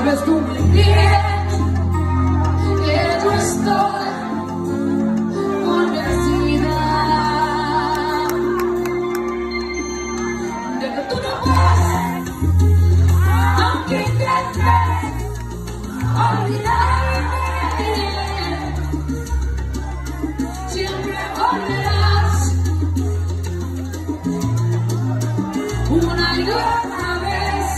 Sabes tú muy bien que yo estoy convencida de que tú no puedes, aunque intentes olvidarme, siempre volverás una y otra vez,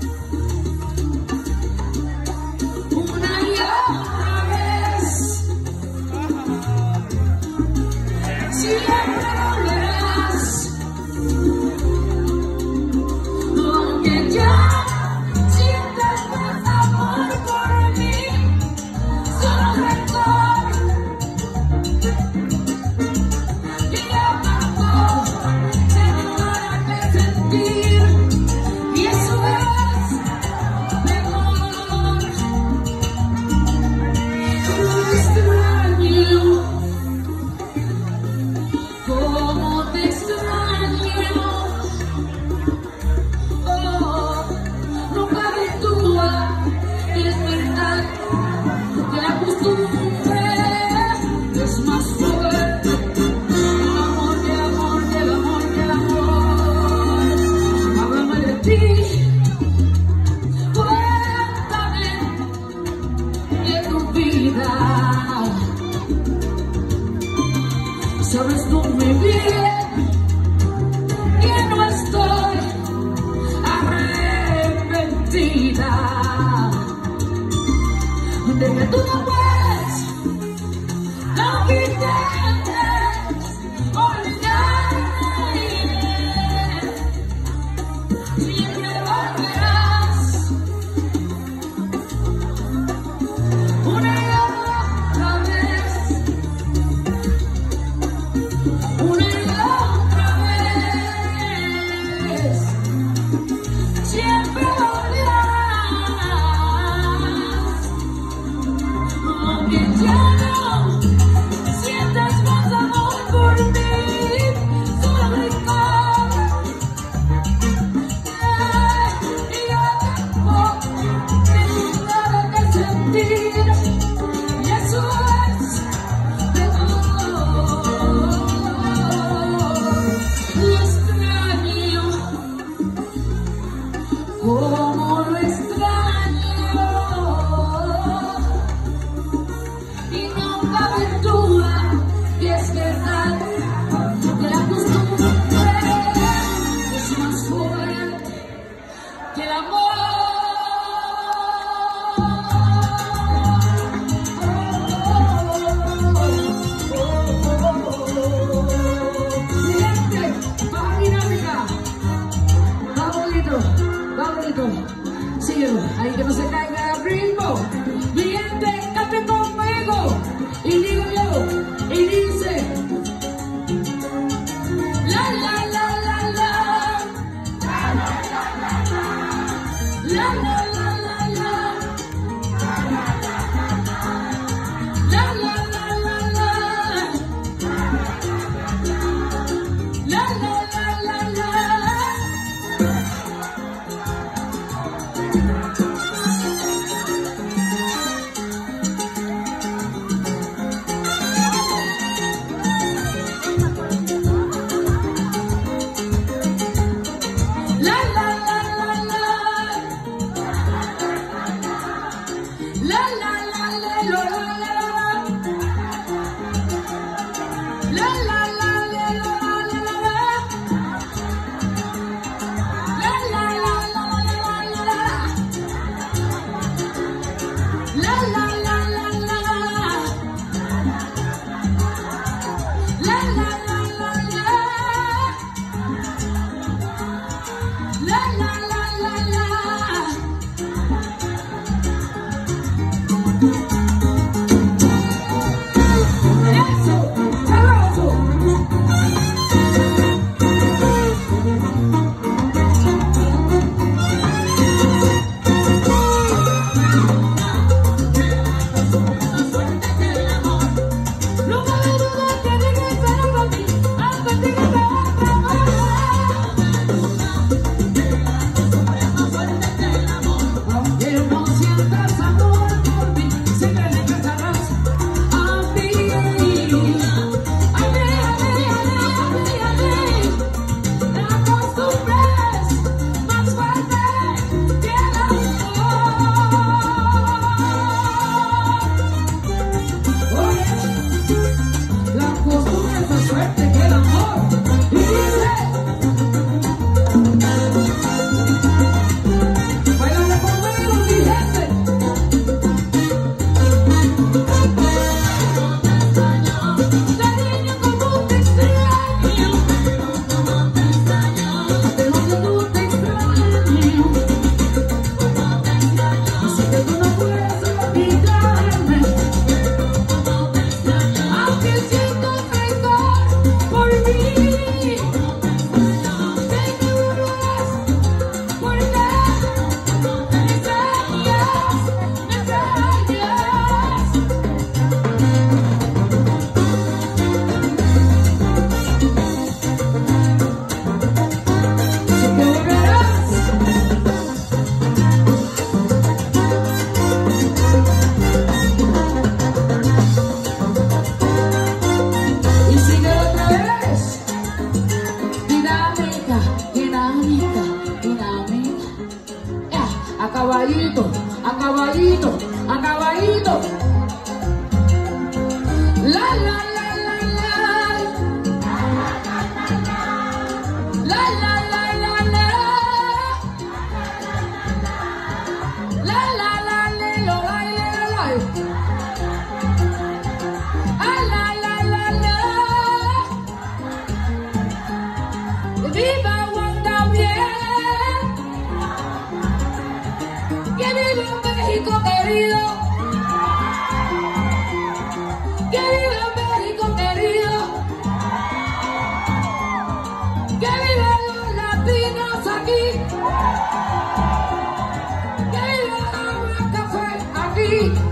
una y otra vez, siempre volverás, aunque ya sientas más amor por mí, solo rencor, y yo tampoco tengo nada que sentir, y eso es mejor. Cómo te extraño, oh, no cabe duda que es verdad que la costumbre es más fuerte que el amor, que el amor, que el amor, que el amor. Háblame de ti, cuéntame de tu vida. Sabes tú muy bien que no estoy arrepentida de que tú no puedes, aunque intentes olvidarme, siempre volverás una y otra vez, una y otra vez, siempre volverás, aunque ya no sientas más amor por mí, solo rencor, y yo tampoco tengo nada que sentir, y eso es mejor. Lo extraño, como lo extraño, y no cabe duda que es verdad que la costumbre es más fuerte que el amor. Siguiente, va dinámica. Va bonito, va bonito. Síguelo, ahí que no se caiga el ritmo. Mi gente, cante conmigo. Y digo yo, y dice: la la la la la, la la la la la, la la la la la, la la la la la, la la la la la. caballito, a caballito, a caballito. La la la la la. La la la la la. La la la la la la. La la la la. Viva Wanda bien. Que viva México querido. Que viva México querido. Que vivan los latinos aquí. Que viva el café aquí.